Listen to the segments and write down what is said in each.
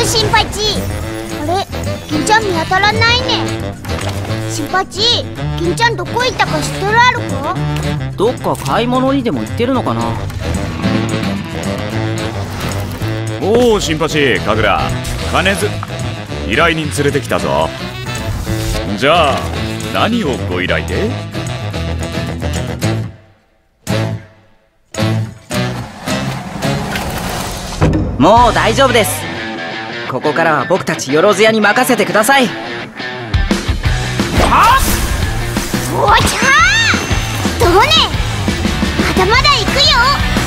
新八。あれ、銀ちゃん見当たらないね。新八、銀ちゃんどこ行ったか知ってるあるか？ どっか買い物にでも行ってるのかな。 おお、新八、神楽、金津、依頼人連れてきたぞ。じゃあ何をご依頼で？ もう大丈夫です。ここからは僕たちよろず屋に任せてください。 はっ、おちゃー、どうね、まだまだ行くよ。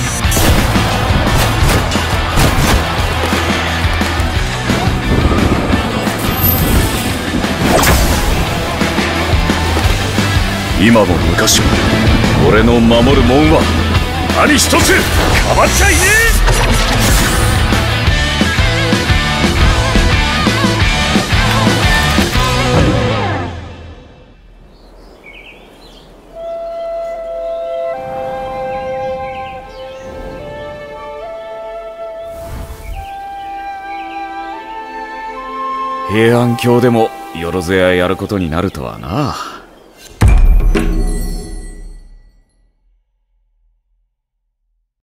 今も昔も俺の守る門は何一つかばっちゃいねえ。平安京でもよろずややることになるとはな。